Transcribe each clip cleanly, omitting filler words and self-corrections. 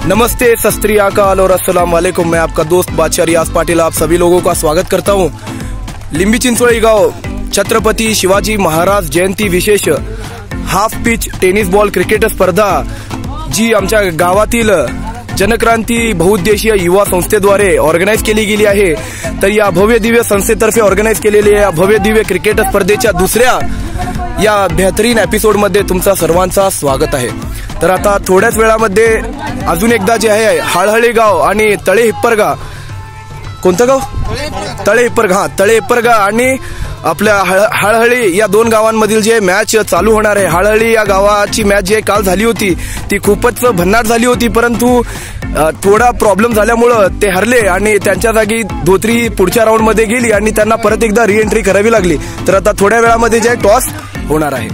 नमस्ते, सत श्री अकाल और अस्सलाम वालेकुम। मैं आपका दोस्त बादशाह रियाज पाटिल आप सभी लोगों का स्वागत करता हूं। लिंबी चिंचोळी गाव छत्रपती शिवाजी महाराज जयंती विशेष half pitch tennis ball cricket स्पर्धा जी आमच्या गावातील जनक्रांती बहुउद्देशीय युवा संस्थेद्वारे ऑर्गनाइज केली गेली आहे। तर या भव्य दिव्य संस्थेतर्फे ऑर्गनाइज केलेल्या या भव्य दिव्य क्रिकेट स्पर्धेच्या दुसऱ्या या बेहतरीन एपिसोडमध्ये तुमचा सर्वांचा स्वागत आहे। तर आता थोड्याच वेळामध्ये अजून एकदा जे आहे हाळहळी गाव आणि तळे हिप्परगा, कोणतं गाव? तळे हिप्परगा, तळे हिप्परगा आणि आपल्या हाळहळी या दोन गावांमधील जे मॅच चालू होणार आहे। हाळहळी या गावाची मॅच जी काल झाली होती ती खूपच भन्नाट झाली होती, परंतु थोडा प्रॉब्लेम झाल्यामुळे ते हरले आणि त्यांच्या जागी धोत्री पुढच्या राऊंड मध्ये गेली आणि त्यांना परत एकदा रिएंट्री करावी लागली। तर आता थोड्या वेळामध्ये जे टॉस होणार आहे।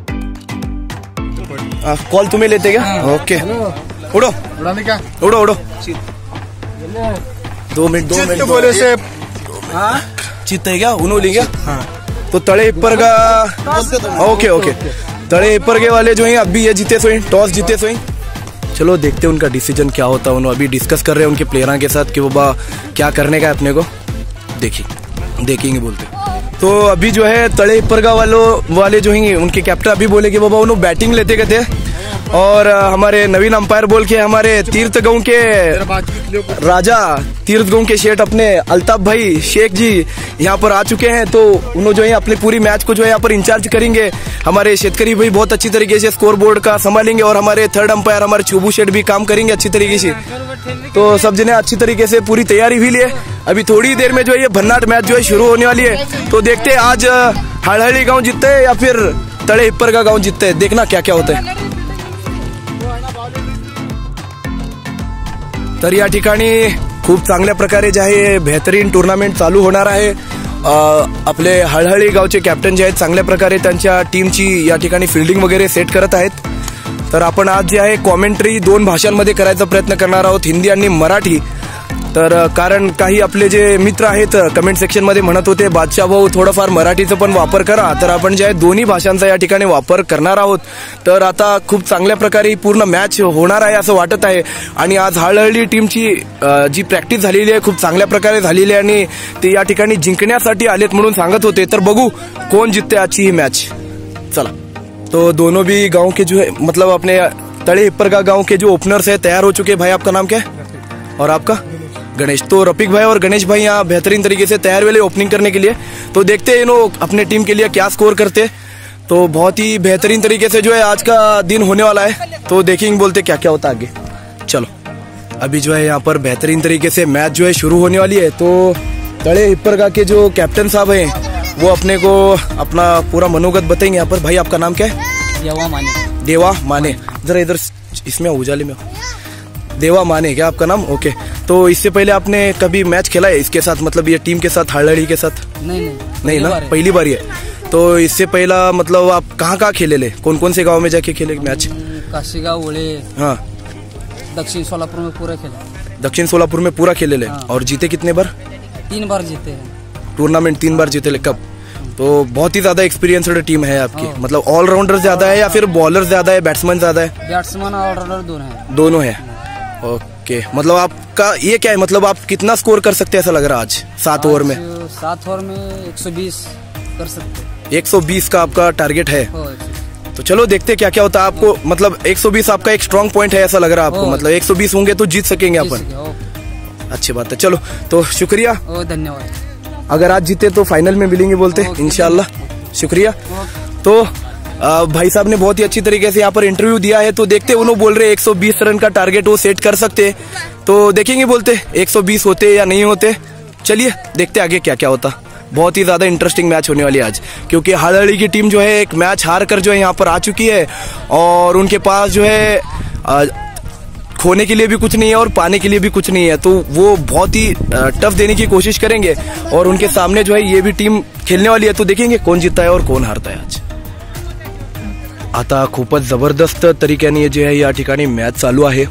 कॉल तुम्ही लेते क्या? ओके, उड़ो उड़ो उड़ो 2 मिनट बोले से चित्त है क्या? उन्होंने क्या? हाँ। तो तळे हिप्परगा, ओके ओके, तळे हिप्परगे वाले जो हैं अभी ये जीते सोई, टॉस जीते सोई। चलो देखते हैं उनका डिसीजन क्या होता है। उन्होंने अभी डिस्कस कर रहे हैं उनके प्लेयरों के साथ कि बाबा क्या करने का है अपने को, देखेंगे बोलते। तो अभी जो है तळे हिप्परगा वाले जो हैं उनके कैप्टन अभी बोले कि बाबा उन्होंने बैटिंग लेते गए थे और हमारे नवीन अंपायर बोल के हमारे तीर्थ गांव के राजा, तीर्थ गांव के शेठ अपने अल्ताफ भाई शेख जी यहाँ पर आ चुके हैं। तो उन्होंने जो है अपनी पूरी मैच को जो है यहाँ पर इंचार्ज करेंगे। हमारे शेतकरी भाई बहुत अच्छी तरीके से स्कोर बोर्ड का संभालेंगे और हमारे थर्ड अंपायर हमारे चुबू शेठ भी काम करेंगे अच्छी तरीके से। तो सब जने अच्छी तरीके से पूरी तैयारी भी लिए। अभी थोड़ी देर में जो है ये भन्नाट मैच जो है शुरू होने वाली है। तो देखते हैं आज हाळहळी गांव जीतते है या फिर तळे हिप्परगा गांव जीतते है, देखना क्या क्या होता है। तर या ठिकाणी खूप चांगल्या प्रकारे जे आहे बेहतरीन टूर्नामेंट चालू होणार आहे। आपले हाळहळी गावचे कॅप्टन जे आहेत चांगल्या प्रकारे त्यांच्या टीमची या ठिकाणी फिल्डिंग वगैरे सेट करत आहेत। तर आपण आज जे आहे कॉमेंट्री 2 भाषांमध्ये करायचा प्रयत्न करणार आहोत, हिंदी आणि मराठी। तर कारण काही आपले जे मित्र आहेत कमेंट सेक्शन मध्ये म्हणत होते बादशाह भाऊ थोडंफार मराठीचा पण वापर करा, तर आपण जे आहे दोन्ही भाषांचा या ठिकाणी वापर करणार आहोत। तर आता खूप चांगल्या प्रकारे पूर्ण मॅच होणार आहे असं वाटत आहे आणि आज हाळहळी टीमची जी प्रॅक्टिस झालेली आहे खूप चांगल्या प्रकारे झालेली आहे आणि ते या ठिकाणी जिंकण्यासाठी आलेत म्हणून सांगत होते। तर बघू कोण जितते आजची ही मॅच। चला, तो दोनों भी गांव के जो है मतलब अपने तळे हिप्परगा गांव के जो ओपनर्स है तैयार हो चुके। भाई आपका नाम क्या है और आपका? गणेश। तो रफीक भाई और गणेश भाई यहाँ बेहतरीन तरीके से तैयार हुए ओपनिंग करने के लिए। तो देखते हैं इन्हों अपने टीम के लिए क्या स्कोर करते। तो बहुत ही बेहतरीन तरीके से जो है आज का दिन होने वाला है। तो देखेंगे बोलते क्या क्या होता आगे। चलो, अभी जो है यहाँ पर बेहतरीन तरीके से मैच जो है शुरू होने वाली है। तो तळे हिप्परगा के जो कैप्टन साहब हैं वो अपने को अपना पूरा मनोगत बताएंगे यहाँ पर। भाई आपका नाम क्या है? देवा माने। जरा इधर इसमें उजाले में देवा माने क्या आपका नाम? ओके। तो इससे पहले आपने कभी मैच खेला है इसके साथ, मतलब ये टीम के साथ हाळहळी के साथ? नहीं ना, पहली बार है। तो इससे पहला मतलब आप कहाँ खेले ले, कौन कौन से गांव में जाके खेले मैच? काशीगांव, ओळे, हाँ, दक्षिण सोलापुर में पूरा खेला। दक्षिण सोलापुर में पूरा खेले ले। हाँ। और जीते कितने बार? 3 बार जीते हैं टूर्नामेंट, 3 बार जीते ले। कब? तो बहुत ही ज्यादा एक्सपीरियंस्ड टीम है आपकी। मतलब ऑलराउंडर ज्यादा है या फिर बॉलर ज्यादा है, बैट्समैन ज्यादा है? बैट्समैन ऑलराउंडर दोनों है। ओके, मतलब आपका ये क्या है, मतलब आप कितना स्कोर कर सकते हैं ऐसा लग रहा है आज 7 ओवर में? 7 ओवर में 120 कर सकते। 120 का आपका टारगेट है। तो चलो देखते क्या क्या होता है। आपको मतलब 120 आपका एक स्ट्रॉन्ग पॉइंट है ऐसा लग रहा है आपको? मतलब 120 होंगे तो जीत सकेंगे अपन। अच्छी बात है। चलो, तो शुक्रिया, धन्यवाद। अगर आज जीते तो फाइनल में मिलेंगे बोलते इंशाल्लाह। शुक्रिया। तो भाई साहब ने बहुत ही अच्छी तरीके से यहाँ पर इंटरव्यू दिया है। तो देखते उन्होंने बोल रहे 120 रन का टारगेट वो सेट कर सकते। तो देखेंगे बोलते 120 होते या नहीं होते। चलिए देखते आगे क्या क्या होता। बहुत ही ज्यादा इंटरेस्टिंग मैच होने वाली है आज, क्योंकि हाळहळी की टीम जो है एक मैच हार कर जो है यहाँ पर आ चुकी है और उनके पास जो है खोने के लिए भी कुछ नहीं है और पाने के लिए भी कुछ नहीं है। तो वो बहुत ही टफ देने की कोशिश करेंगे और उनके सामने जो है ये भी टीम खेलने वाली है। तो देखेंगे कौन जीतता है और कौन हारता है आज। आता खूपच जबरदस्त तरीक्याने जे आहे या ठिकाणी मॅच चालू आहे।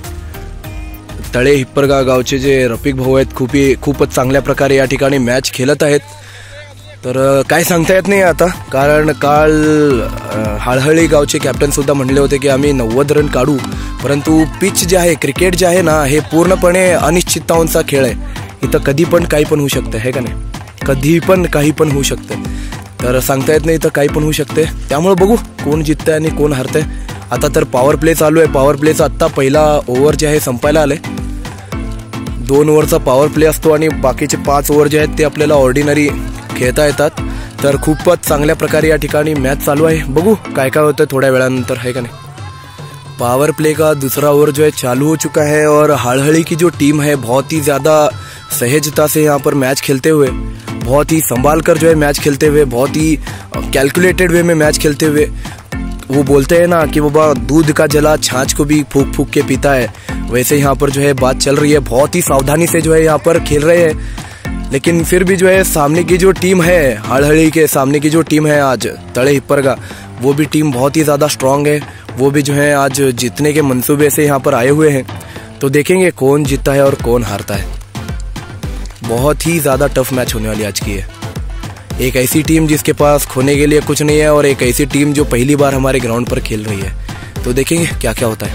तळे हिप्परगा गावचे जे रफीक भाऊ आहेत खूपच चांगल्या प्रकारे या ठिकाणी मॅच खेळत आहेत। तर काय सांगता येत नाही आता, कारण काल हळहळी गावचे कॅप्टन सुद्धा म्हणले होते की आम्ही 90 रन काढू, परंतु पिच जे आहे, क्रिकेट जे आहे ना, हे पूर्णपणे अनिश्चिततावांचा खेळ आहे. इथं कधी पण काही पण होऊ शकतं, है का नाही? कधी पण काही पण होऊ शकतं, तर सांगता येत नाही, इथं काही पण होऊ शकते. त्यामुळे बघू कोण जिंकतंय आणि कोण हरतंय. आता तर पॉवर प्ले चालू आहे. पॉवर प्लेचा आत्ता पहिला ओव्हर जे आहे संपायला आले. 2 ओव्हरचा पॉवर प्ले असतो आणि बाकीचे 5 ओव्हर जे आहेत ते आपल्याला ऑर्डिनरी खेळता येतात. तर खूपच चांगल्या प्रकारे या ठिकाणी मॅच चालू आहे. बघू काय काय होतं थोड्या वेळानंतर, है का नहीं? पावर प्ले का दूसरा ओवर जो है चालू हो चुका है और हड़हड़ी की जो टीम है बहुत ही ज़्यादा सहजता से यहाँ पर मैच खेलते हुए, बहुत ही संभाल कर जो है मैच खेलते हुए, बहुत ही कैलकुलेटेड वे में मैच खेलते हुए, वो बोलते हैं ना कि बाबा दूध का जला छाछ को भी फूक फूक के पीता है, वैसे यहाँ पर जो है बात चल रही है. बहुत ही सावधानी से जो है यहाँ पर खेल रहे हैं, लेकिन फिर भी जो है सामने की जो टीम है, हड़हड़ी के सामने की जो टीम है आज तड़े हिप्परगा, वो भी टीम बहुत ही ज़्यादा स्ट्रांग है. वो भी जो है आज जीतने के मंसूबे से यहाँ पर आए हुए हैं. तो देखेंगे कौन जीतता है और कौन हारता है. बहुत ही ज़्यादा टफ मैच होने वाली आज की है. एक ऐसी टीम जिसके पास खोने के लिए कुछ नहीं है और एक ऐसी टीम जो पहली बार हमारे ग्राउंड पर खेल रही है. तो देखेंगे क्या क्या होता है.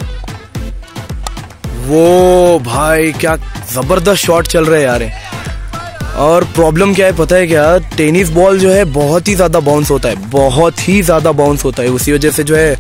वो भाई क्या जबरदस्त शॉट चल रहे हैं यार. और प्रॉब्लम क्या है पता है क्या, टेनिस बॉल जो है बहुत ही ज़्यादा बाउंस होता है, बहुत ही ज़्यादा बाउंस होता है. उसी वजह से जो है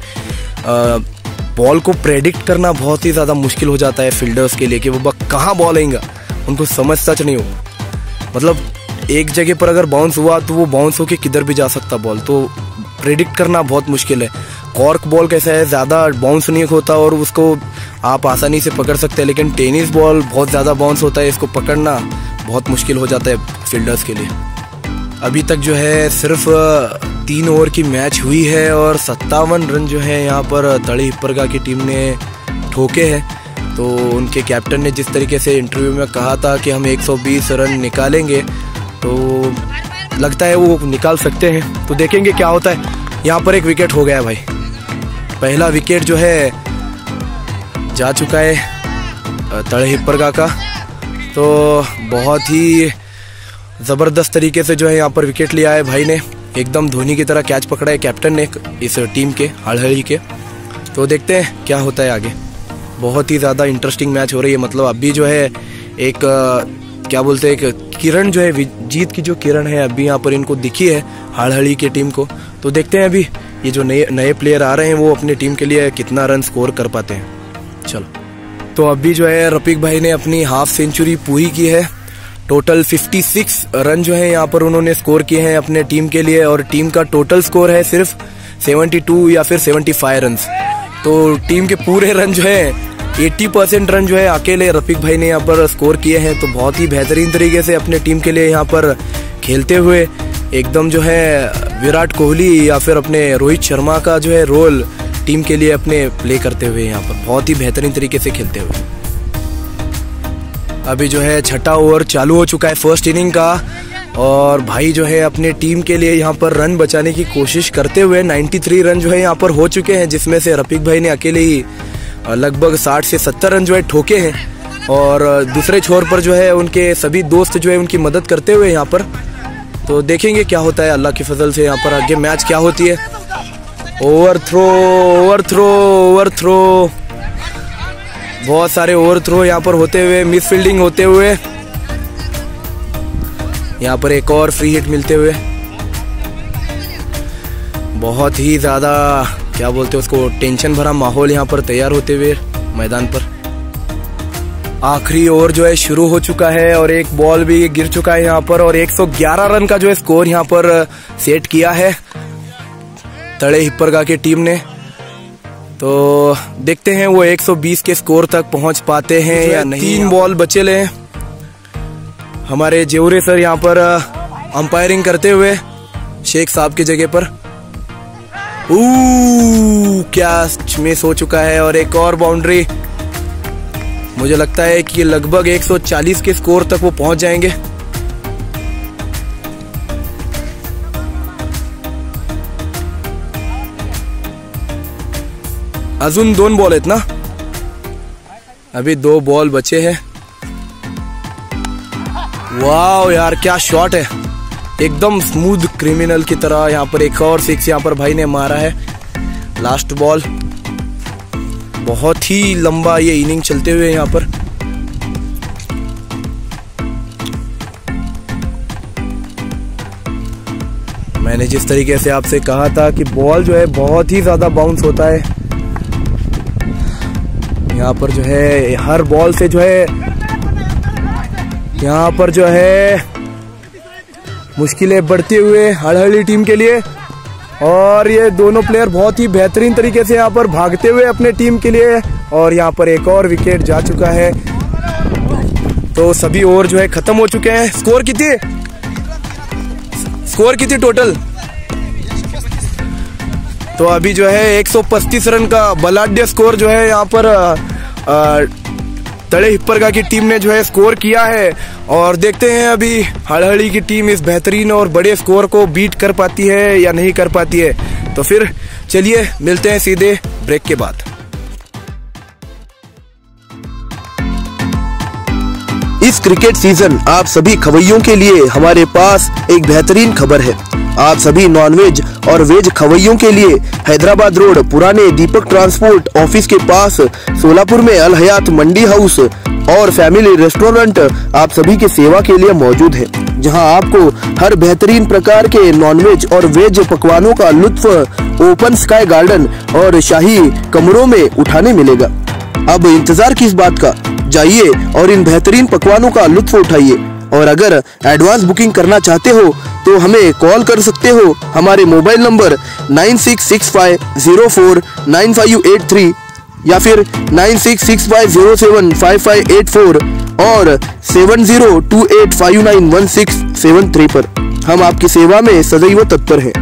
बॉल को प्रेडिक्ट करना बहुत ही ज़्यादा मुश्किल हो जाता है फील्डर्स के लिए कि वो कहाँ बॉल आएगा, उनको समझ सच नहीं हो. मतलब एक जगह पर अगर बाउंस हुआ तो वो बाउंस होके किधर भी जा सकता बॉल, तो प्रेडिक्ट करना बहुत मुश्किल है. कॉर्क बॉल कैसा है, ज़्यादा बाउंस नहीं होता और उसको आप आसानी से पकड़ सकते हैं, लेकिन टेनिस बॉल बहुत ज़्यादा बाउंस होता है, इसको पकड़ना बहुत मुश्किल हो जाता है फील्डर्स के लिए. अभी तक जो है सिर्फ 3 ओवर की मैच हुई है और 57 रन जो है यहाँ पर तड़े हिप्परगा की टीम ने ठोके हैं. तो उनके कैप्टन ने जिस तरीके से इंटरव्यू में कहा था कि हम 120 रन निकालेंगे, तो लगता है वो निकाल सकते हैं. तो देखेंगे क्या होता है. यहाँ पर एक विकेट हो गया है भाई. पहला विकेट जो है जा चुका है तड़े हिप्परगा का. तो बहुत ही ज़बरदस्त तरीके से जो है यहाँ पर विकेट लिया है भाई ने. एकदम धोनी की तरह कैच पकड़ा है कैप्टन ने इस टीम के, हड़हड़ी के. तो देखते हैं क्या होता है आगे. बहुत ही ज़्यादा इंटरेस्टिंग मैच हो रही है. मतलब अभी जो है एक क्या बोलते हैं, एक किरण जो है, जीत की जो किरण है अभी यहाँ पर इनको दिखी है हड़हड़ी की टीम को. तो देखते हैं अभी ये जो नए प्लेयर आ रहे हैं वो अपनी टीम के लिए कितना रन स्कोर कर पाते हैं. चलो, तो अभी जो है रफीक भाई ने अपनी हाफ सेंचुरी पूरी की है. टोटल 56 रन जो है यहाँ पर उन्होंने स्कोर किए हैं अपने टीम के लिए, और टीम का टोटल स्कोर है सिर्फ 72 या फिर 75 रन. तो टीम के पूरे रन जो है 80% रन जो है अकेले रफीक भाई ने यहाँ पर स्कोर किए हैं. तो बहुत ही बेहतरीन तरीके से अपने टीम के लिए यहाँ पर खेलते हुए, एकदम जो है विराट कोहली या फिर अपने रोहित शर्मा का जो है रोल टीम के लिए अपने प्ले करते हुए यहाँ पर बहुत ही बेहतरीन तरीके से खेलते हुए. अभी जो है 6ठा ओवर चालू हो चुका है फर्स्ट इनिंग का, और भाई जो है अपने टीम के लिए यहाँ पर रन बचाने की कोशिश करते हुए 93 रन जो है यहाँ पर हो चुके हैं, जिसमें से रफीक भाई ने अकेले ही लगभग 60 से 70 रन जो है ठोके हैं. और दूसरे छोर पर जो है उनके सभी दोस्त जो है उनकी मदद करते हुए यहाँ पर. तो देखेंगे क्या होता है अल्लाह की फजल से यहाँ पर आगे मैच क्या होती है. Over throw, over throw, over throw, बहुत सारे ओवर थ्रो यहाँ पर होते हुए, मिस फील्डिंग होते हुए, यहाँ पर एक और फ्री हिट मिलते हुए. बहुत ही ज़्यादा क्या बोलते हैं उसको, टेंशन भरा माहौल यहाँ पर तैयार होते हुए मैदान पर. आखिरी ओवर जो है शुरू हो चुका है और एक बॉल भी गिर चुका है यहाँ पर, और 111 रन का जो है स्कोर यहाँ पर सेट किया है तड़े हिप्परगा की टीम ने. तो देखते हैं वो 120 के स्कोर तक पहुंच पाते हैं या नहीं. 3 बॉल बचे ले. हमारे जेवरे सर यहाँ पर अंपायरिंग करते हुए शेख साहब की जगह पर. क्या मिस हो चुका है, और एक और बाउंड्री. मुझे लगता है कि लगभग 140 के स्कोर तक वो पहुंच जाएंगे. अजून 2 बॉल आहेत ना, अभी 2 बॉल बचे हैं. वाह यार क्या शॉट है. एकदम स्मूथ क्रिमिनल की तरह यहाँ पर एक और 6 यहाँ पर भाई ने मारा है। लास्ट बॉल, बहुत ही लंबा ये इनिंग चलते हुए यहाँ पर। मैंने जिस तरीके से आपसे कहा था कि बॉल जो है बहुत ही ज्यादा बाउंस होता है, यहाँ पर जो है हर बॉल से जो है यहाँ पर जो है मुश्किलें बढ़ते हुए हड़हड़ी टीम के लिए। और ये दोनों प्लेयर बहुत ही बेहतरीन तरीके से यहाँ पर भागते हुए अपने टीम के लिए। और यहाँ पर एक और विकेट जा चुका है, तो सभी ओवर जो है खत्म हो चुके हैं। स्कोर कितनी टोटल? तो अभी जो है 135 रन का बलाढ्य स्कोर जो है यहाँ पर तड़े हिप्परगा की टीम ने जो है स्कोर किया है। और देखते हैं अभी हड़हड़ी की टीम इस बेहतरीन और बड़े स्कोर को बीट कर पाती है या नहीं कर पाती है। तो फिर चलिए मिलते हैं सीधे ब्रेक के बाद। इस क्रिकेट सीजन आप सभी खवैयों के लिए हमारे पास एक बेहतरीन खबर है। आप सभी नॉनवेज और वेज खवैयों के लिए हैदराबाद रोड पुराने दीपक ट्रांसपोर्ट ऑफिस के पास सोलापुर में अल हयात मंडी हाउस और फैमिली रेस्टोरेंट आप सभी के सेवा के लिए मौजूद है, जहां आपको हर बेहतरीन प्रकार के नॉनवेज और वेज पकवानों का लुत्फ ओपन स्काई गार्डन और शाही कमरों में उठाने मिलेगा। अब इंतजार किस बात का, जाइए और इन बेहतरीन पकवानों का लुत्फ उठाइए। और अगर एडवांस बुकिंग करना चाहते हो तो हमें कॉल कर सकते हो हमारे मोबाइल नंबर 9665049583 या फिर 9665075584 और 7028591673 पर। हम आपकी सेवा में सदैव तत्पर हैं।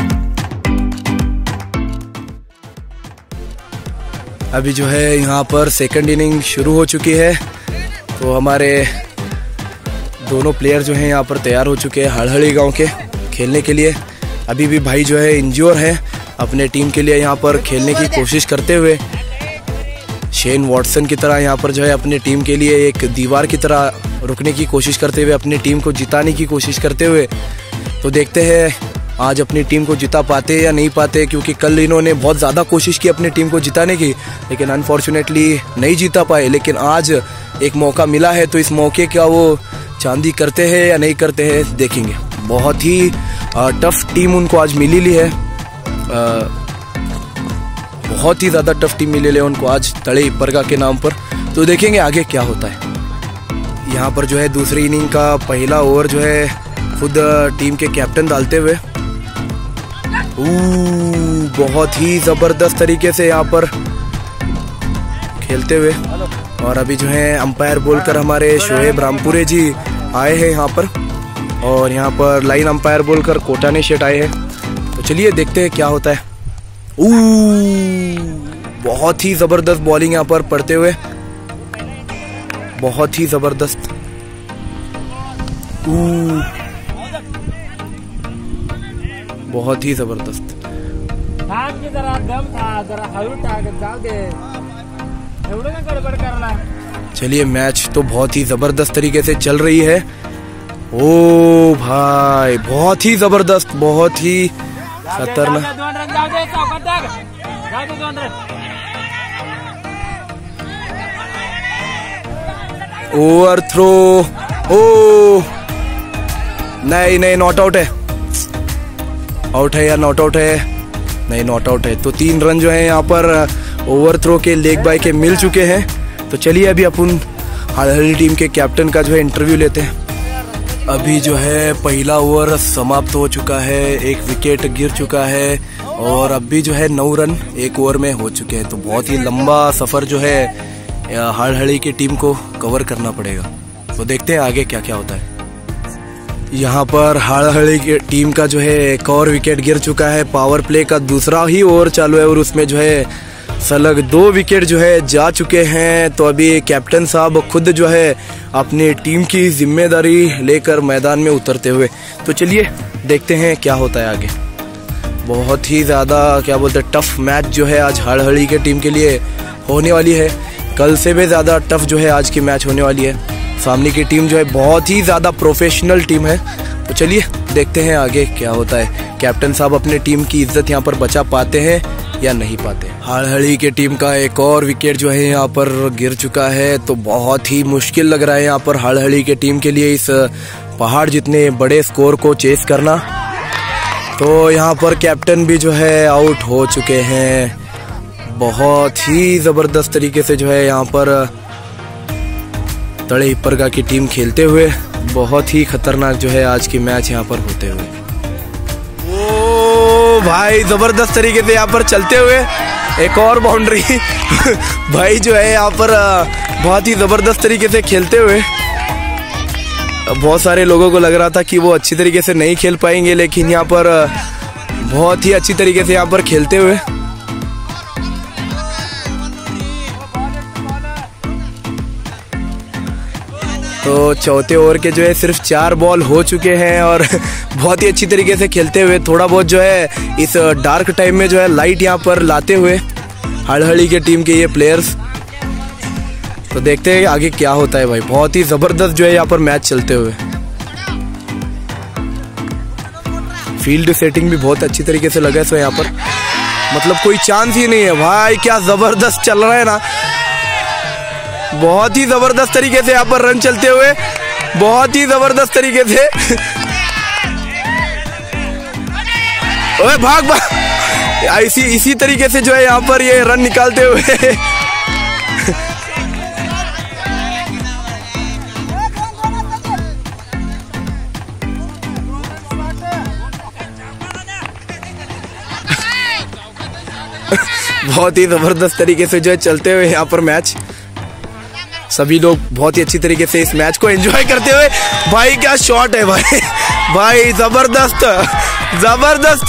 अभी जो है यहाँ पर सेकंड इनिंग शुरू हो चुकी है, तो हमारे दोनों प्लेयर जो हैं यहाँ पर तैयार हो चुके हैं हड़हड़ी गांव के खेलने के लिए। अभी भी भाई जो है इंज्योर है, अपने टीम के लिए यहाँ पर खेलने की कोशिश करते हुए शेन वॉटसन की तरह यहाँ पर जो है अपनी टीम के लिए एक दीवार की तरह रुकने की कोशिश करते हुए अपनी टीम को जिताने की कोशिश करते हुए। तो देखते हैं आज अपनी टीम को जिता पाते या नहीं पाते, क्योंकि कल इन्होंने बहुत ज़्यादा कोशिश की अपनी टीम को जिताने की, लेकिन अनफॉर्चुनेटली नहीं जीता पाए। लेकिन आज एक मौका मिला है, तो इस मौके का वो चांदी करते हैं या नहीं करते हैं देखेंगे। बहुत ही टफ टीम उनको आज मिली ली है, बहुत ही ज़्यादा टफ टीम मिली है उनको आज तड़े हिप्परगा के नाम पर। तो देखेंगे आगे क्या होता है। यहाँ पर जो है दूसरी इनिंग का पहला ओवर जो है खुद टीम के कैप्टन डालते हुए बहुत ही ज़बरदस्त तरीके से यहाँ पर खेलते हुए। और अभी जो है अंपायर बोलकर हमारे शोएब रामपुरे जी आए हैं यहाँ पर, और यहाँ पर लाइन अंपायर बोलकर कोटाने शेठ आए हैं। तो चलिए देखते हैं क्या होता है। बहुत ही ज़बरदस्त बॉलिंग यहाँ पर पड़ते हुए, बहुत ही ज़बरदस्त। बहुत ही ज़बरदस्त। चलिए मैच तो बहुत ही ज़बरदस्त तरीके से चल रही है। ओ भाई बहुत ही ज़बरदस्त, बहुत ही खतरनाक। ओवर थ्रो, ओ नहीं नॉट आउट है, आउट है या नॉट आउट है? नहीं नॉट आउट है। तो 3 रन जो है यहाँ पर ओवर थ्रो के लेग बाय के मिल चुके हैं। तो चलिए अभी अपन हड़हड़ी टीम के कैप्टन का जो है इंटरव्यू लेते हैं। अभी जो है पहला ओवर समाप्त हो चुका है, एक विकेट गिर चुका है और अभी जो है 9 रन एक ओवर में हो चुके हैं। तो बहुत ही लंबा सफर जो है हड़हड़ी की टीम को कवर करना पड़ेगा। तो देखते हैं आगे क्या क्या होता है। यहाँ पर हड़हड़ी की टीम का जो है एक और विकेट गिर चुका है। पावर प्ले का दूसरा ही ओवर चालू है और उसमें जो है सलग 2 विकेट जो है जा चुके हैं। तो अभी कैप्टन साहब खुद जो है अपनी टीम की जिम्मेदारी लेकर मैदान में उतरते हुए। तो चलिए देखते हैं क्या होता है आगे। बहुत ही ज़्यादा क्या बोलते हैं टफ मैच जो है आज हड़हड़ी के टीम के लिए होने वाली है। कल से भी ज़्यादा टफ जो है आज की मैच होने वाली है। सामने की टीम जो है बहुत ही ज़्यादा प्रोफेशनल टीम है तो चलिए देखते हैं आगे क्या होता है। कैप्टन साहब अपने टीम की इज्जत यहाँ पर बचा पाते हैं या नहीं पाते। हाड़हड़ी के टीम का एक और विकेट जो है यहाँ पर गिर चुका है, तो बहुत ही मुश्किल लग रहा है यहाँ पर हाड़हड़ी के टीम के लिए इस पहाड़ जितने बड़े स्कोर को चेस करना। तो यहाँ पर कैप्टन भी जो है आउट हो चुके हैं। बहुत ही जबरदस्त तरीके से जो है यहाँ पर तड़े हिप्परगा की टीम खेलते हुए, बहुत ही खतरनाक जो है आज की मैच यहाँ पर होते हुए। ओ भाई जबरदस्त तरीके से यहाँ पर चलते हुए एक और बाउंड्री भाई जो है यहाँ पर बहुत ही जबरदस्त तरीके से खेलते हुए। बहुत सारे लोगों को लग रहा था कि वो अच्छी तरीके से नहीं खेल पाएंगे, लेकिन यहाँ पर बहुत ही अच्छी तरीके से यहाँ पर खेलते हुए। तो चौथे ओवर के जो है सिर्फ 4 बॉल हो चुके हैं और बहुत ही अच्छी तरीके से खेलते हुए, थोड़ा बहुत जो है इस डार्क टाइम में जो है लाइट यहाँ पर लाते हुए हाड़हड़ी के टीम के ये प्लेयर्स। तो देखते हैं आगे क्या होता है भाई। बहुत ही जबरदस्त जो है यहाँ पर मैच चलते हुए। फील्ड सेटिंग भी बहुत अच्छी तरीके से लगा है यहाँ पर, मतलब कोई चांस ही नहीं है भाई। क्या जबरदस्त चल रहा है ना, बहुत ही जबरदस्त तरीके से यहाँ पर रन चलते हुए, बहुत ही जबरदस्त तरीके से। ओए भाग भाग, इसी तरीके से जो है यहाँ पर ये रन निकालते हुए बहुत ही जबरदस्त तरीके से जो है चलते हुए यहाँ पर मैच। सभी लोग बहुत ही अच्छी तरीके से इस मैच को एंजॉय करते हुए। भाई क्या शॉट है भाई, भाई जबरदस्त जबरदस्त,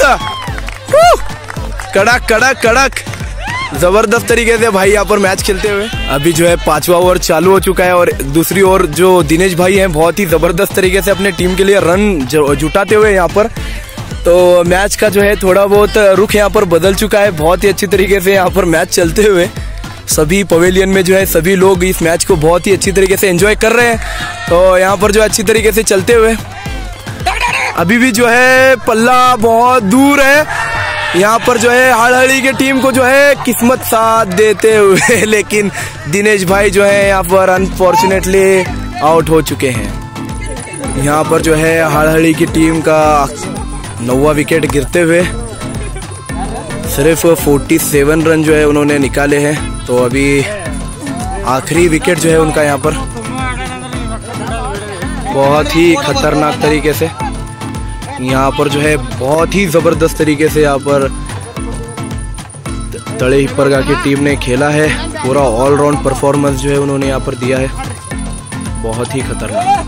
कड़क कड़क कड़क, जबरदस्त तरीके से भाई यहाँ पर मैच खेलते हुए। अभी जो है 5वां ओवर चालू हो चुका है और दूसरी ओर जो दिनेश भाई हैं बहुत ही जबरदस्त तरीके से अपने टीम के लिए रन जुटाते हुए यहाँ पर। तो मैच का जो है थोड़ा बहुत रुख यहाँ पर बदल चुका है। बहुत ही अच्छी तरीके से यहाँ पर मैच चलते हुए सभी पवेलियन में जो है सभी लोग इस मैच को बहुत ही अच्छी तरीके से एंजॉय कर रहे हैं। तो यहाँ पर जो अच्छी तरीके से चलते हुए अभी भी जो है पल्ला बहुत दूर है। यहाँ पर जो है हाड़हड़ी की टीम को जो है किस्मत साथ देते हुए, लेकिन दिनेश भाई जो है यहाँ पर अनफॉर्चुनेटली आउट हो चुके हैं। यहाँ पर जो है हाड़हड़ी की टीम का 9वां विकेट गिरते हुए सिर्फ 47 रन जो है उन्होंने निकाले हैं। तो अभी आखिरी विकेट जो है उनका यहाँ पर बहुत ही खतरनाक तरीके से यहाँ पर जो है बहुत ही जबरदस्त तरीके से यहाँ पर तड़े हिप्परगा की टीम ने खेला है। पूरा ऑलराउंड परफॉर्मेंस जो है उन्होंने यहाँ पर दिया है, बहुत ही खतरनाक।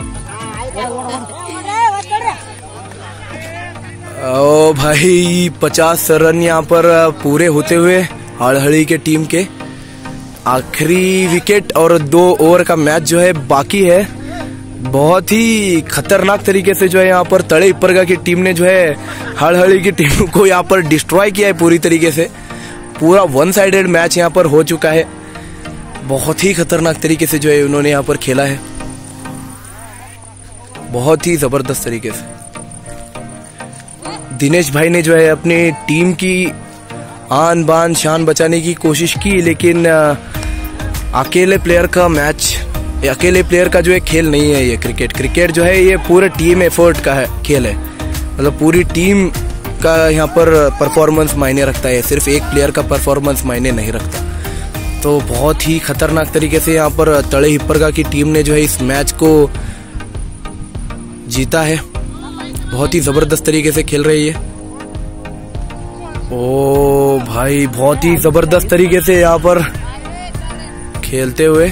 ओ भाई 50 रन यहाँ पर पूरे होते हुए हाड़हड़ी के टीम के। आखिरी विकेट और 2 ओवर का मैच जो है बाकी है। बहुत ही खतरनाक तरीके से जो है यहाँ पर तड़े हिप्परगा की टीम ने जो है हाड़हड़ी की टीम को यहाँ पर डिस्ट्रॉय किया है पूरी तरीके से। पूरा 1 साइडेड मैच यहाँ पर हो चुका है। बहुत ही खतरनाक तरीके से जो है उन्होंने यहाँ पर खेला है, बहुत ही जबरदस्त तरीके से। दिनेश भाई ने जो है अपनी टीम की आन बान शान बचाने की कोशिश की, लेकिन अकेले प्लेयर का मैच, अकेले प्लेयर का जो है खेल नहीं है ये क्रिकेट जो है ये पूरे टीम एफर्ट का है खेल है। मतलब पूरी टीम का यहाँ पर परफॉर्मेंस मायने रखता है, सिर्फ एक प्लेयर का परफॉर्मेंस मायने नहीं रखता। तो बहुत ही खतरनाक तरीके से यहाँ पर तड़े हिप्परगा की टीम ने जो है इस मैच को जीता है। बहुत ही जबरदस्त तरीके से खेल रही है। ओ भाई बहुत ही जबरदस्त तरीके से यहाँ पर खेलते हुए,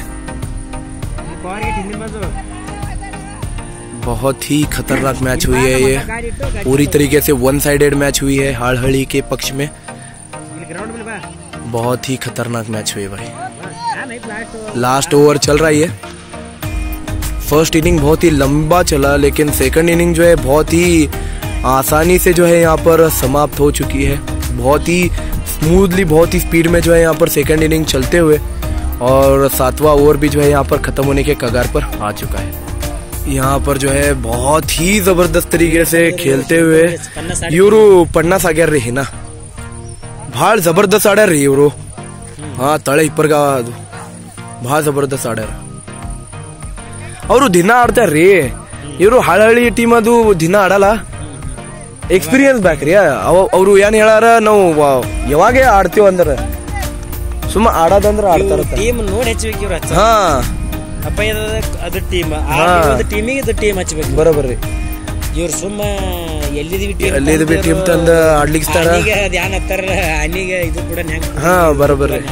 बहुत ही खतरनाक मैच हुई है ये। पूरी तरीके से 1 साइडेड मैच हुई है हाड़हड़ी के पक्ष में। बहुत ही खतरनाक मैच हुई भाई। लास्ट ओवर चल रही है। फर्स्ट इनिंग बहुत ही लंबा चला, लेकिन सेकंड इनिंग जो है बहुत ही आसानी से जो है यहाँ पर समाप्त हो चुकी है। बहुत ही स्मूथली, बहुत ही स्पीड में जो है यहाँ पर सेकंड इनिंग चलते हुए, और 7वां ओवर भी जो है यहाँ पर खत्म होने के कगार पर आ चुका है। यहाँ पर जो है बहुत ही जबरदस्त तरीके से खेलते हुए इವರು पन्नास ಆಗ್ಯಾರ ರೀ ಹಿನ ಭಾಳ ಜಬರ್ದಸ್ತ್ ಆಡ್ಯಾರ ರೀ ಇವರು ಹಾ ತಳೆ ಇಪ್ಪರ್ಗ ಅದು ಭಾಳ ಜಬರ್ದಸ್ತ್ ಆಡ್ಯಾರ ಅವರು ದಿನ ಆಡ್ತಾರ್ರಿ ಇವರು ಹಳಹಳಿ ಟೀಮ್ ಅದು ದಿನ ಆಡಲ್ಲ ಎಕ್ಸ್ಪೀರಿಯನ್ಸ್ ಬ್ಯಾಕ್ರಿ ಅವರು ಏನ್ ಹೇಳಾರ ನಾವು ಯಾವಾಗ ಆಡ್ತೀವಿ ಅಂದ್ರ ಸುಮ್ಮ ಆಡೋದಂದ್ರ ಆಡ್ತಾರ ಟೀಮ್ ನೋಡಿ ಹಚ್ಚಬೇಕು ಇವ್ರು ಹಾ ಅಪ್ಪ ಅದು ಟೀಮ್ ಟೀಮಿಗೆ ಇದು ಟೀಮ್ ಹಚ್ಚಬೇಕು ಬರೋಬರ್ರಿ ಇವ್ರು ಸುಮ್ಮ ಎಲ್ಲಿದ್ದೀವಿ ಎಲ್ಲಿದ್ದೀವಿ ಟೀಮ್ ತಂದ ಆಡ್ಲಿಕ್ಸ್ತಾರ ಧ್ಯಾನ ಹತ್ತಾರ ಅನಿಗೆ ಇದು ಕೂಡ हाँ बराबर है।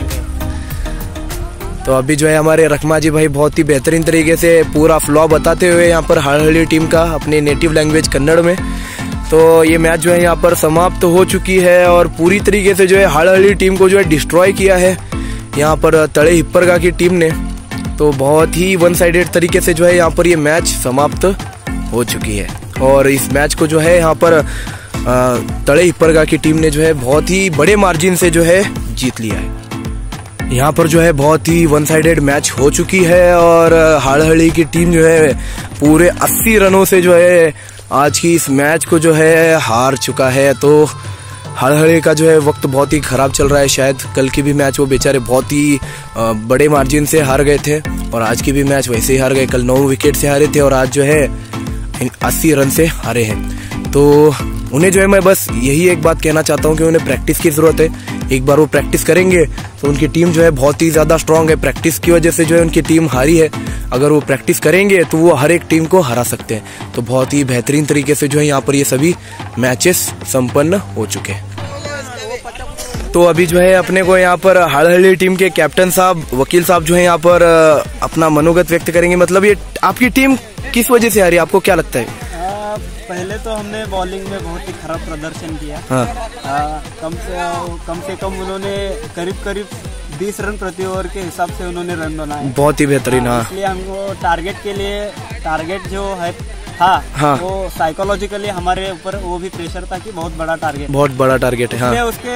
तो अभी जो है हमारे रखमा जी भाई बहुत ही बेहतरीन तरीके से पूरा फ्लॉ बताते हुए यहाँ पर हड़हली टीम का अपने नेटिव लैंग्वेज कन्नड़ में। तो ये मैच जो है यहाँ पर समाप्त हो चुकी है और पूरी तरीके से जो है हड़हली टीम को जो है डिस्ट्रॉय किया है यहाँ पर तड़े हिप्परगा की टीम ने। तो बहुत ही वन साइडेड तरीके से जो है यहाँ पर ये मैच समाप्त हो चुकी है और इस मैच को जो है यहाँ पर तड़े हिप्परगा की टीम ने जो है बहुत ही बड़े मार्जिन से जो है जीत लिया है। यहाँ पर जो है बहुत ही वन साइडेड मैच हो चुकी है और हड़हली की टीम जो है पूरे 80 रनों से जो है आज की इस मैच को जो है हार चुका है। तो हड़हली का जो है वक्त बहुत ही खराब चल रहा है, शायद कल की भी मैच वो बेचारे बहुत ही बड़े मार्जिन से हार गए थे और आज की भी मैच वैसे ही हार गए। कल 9 विकेट से हारे थे और आज जो है 80 रन से हारे हैं। तो उन्हें जो है मैं बस यही एक बात कहना चाहता हूँ कि उन्हें प्रैक्टिस की जरूरत है। एक बार वो प्रैक्टिस करेंगे तो उनकी टीम जो है बहुत ही ज्यादा स्ट्रांग है। प्रैक्टिस की वजह से जो है उनकी टीम हारी है, अगर वो प्रैक्टिस करेंगे तो वो हर एक टीम को हरा सकते हैं। तो बहुत ही बेहतरीन तरीके से जो है यहाँ पर ये सभी मैचेस संपन्न हो चुके हैं। तो अभी जो है अपने को यहाँ पर हड़हली टीम के कैप्टन साहब वकील साहब जो है यहाँ पर अपना मनोगत व्यक्त करेंगे। मतलब ये आपकी टीम किस वजह से हारी, आपको क्या लगता है? पहले तो हमने बॉलिंग में बहुत ही खराब प्रदर्शन किया। कम से कम उन्होंने करीब 20 रन प्रति ओवर के हिसाब से उन्होंने रन बनाए, बहुत ही बेहतरीन। इसलिए हमको टारगेट जो है वो साइकोलॉजिकली हमारे ऊपर वो भी प्रेशर था कि बहुत बड़ा टारगेट है। हाँ। उसके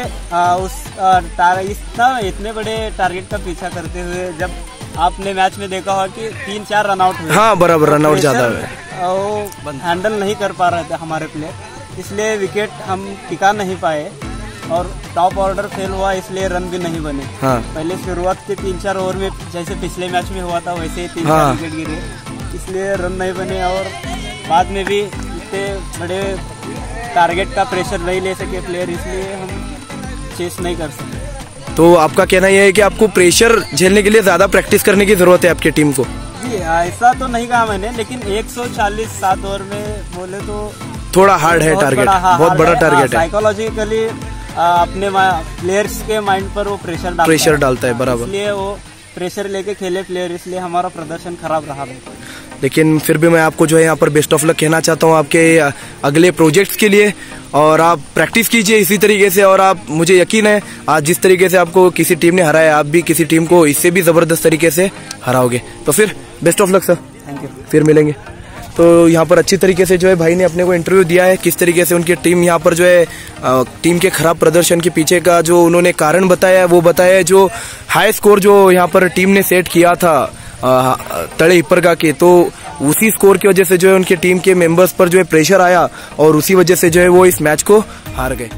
इतने बड़े टारगेट का पीछा करते हुए जब आपने मैच में देखा होगा कि 3-4 रन आउट हुए। हाँ बराबर, रन आउट ज्यादा हुए, वो हैंडल नहीं कर पा रहे थे हमारे प्लेयर, इसलिए विकेट हम टिका नहीं पाए और टॉप ऑर्डर फेल हुआ, इसलिए रन भी नहीं बने। हाँ। पहले शुरुआत के 3-4 ओवर में जैसे पिछले मैच में हुआ था वैसे 3-4 विकेट गिरे, इसलिए रन नहीं बने और बाद में भी इतने बड़े टारगेट का प्रेशर नहीं ले सके प्लेयर, इसलिए हम चेस नहीं कर सके। तो आपका कहना यह है कि आपको प्रेशर झेलने के लिए ज्यादा प्रैक्टिस करने की जरूरत है आपकी टीम को? जी ऐसा तो नहीं कहा मैंने, लेकिन 140 7 ओवर में बोले तो थोड़ा हार्ड है टारगेट, बहुत बड़ा टारगेट है। साइकोलॉजिकली अपने प्लेयर्स के माइंड पर वो प्रेशर डालता है, बराबर, इसलिए वो प्रेशर लेके खेले प्लेयर, इसलिए हमारा प्रदर्शन खराब रहा। लेकिन फिर भी मैं आपको जो है यहाँ पर बेस्ट ऑफ लक कहना चाहता हूँ आपके अगले प्रोजेक्ट्स के लिए, और आप प्रैक्टिस कीजिए इसी तरीके से। और आप, मुझे यकीन है आज जिस तरीके से आपको किसी टीम ने हराया, आप भी किसी टीम को इससे भी जबरदस्त तरीके से हराओगे। तो फिर best of luck sir, thank you, फिर मिलेंगे। तो यहाँ पर अच्छी तरीके से जो है भाई ने अपने को इंटरव्यू दिया है, किस तरीके से उनकी टीम यहाँ पर जो है टीम के खराब प्रदर्शन के पीछे का जो उन्होंने कारण बताया है वो बताया है। जो हाई स्कोर जो यहाँ पर टीम ने सेट किया था तड़े हिप्परगा के, तो उसी स्कोर की वजह से जो है उनकी टीम के मेंबर्स पर जो है प्रेशर आया और उसी वजह से जो है वो इस मैच को हार गए।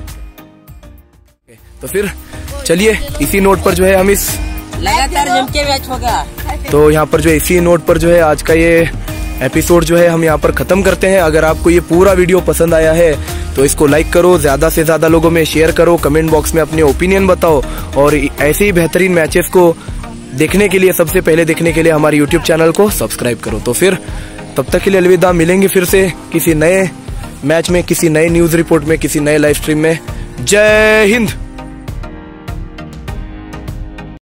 तो फिर चलिए इसी नोट पर जो है हम इस लगातार जम के मैच होगा। तो यहाँ पर जो है इसी नोट पर जो है आज का ये एपिसोड जो है हम यहाँ पर खत्म करते हैं। अगर आपको ये पूरा वीडियो पसंद आया है तो इसको लाइक करो, ज्यादा से ज्यादा लोगों में शेयर करो, कमेंट बॉक्स में अपने ओपिनियन बताओ और ऐसे ही बेहतरीन मैचेस को देखने के लिए, सबसे पहले देखने के लिए हमारे YouTube चैनल को सब्सक्राइब करो। तो फिर तब तक के लिए अलविदा, मिलेंगे फिर से किसी नए मैच में, किसी नए न्यूज रिपोर्ट में, किसी नए लाइव स्ट्रीम में। जय हिंद।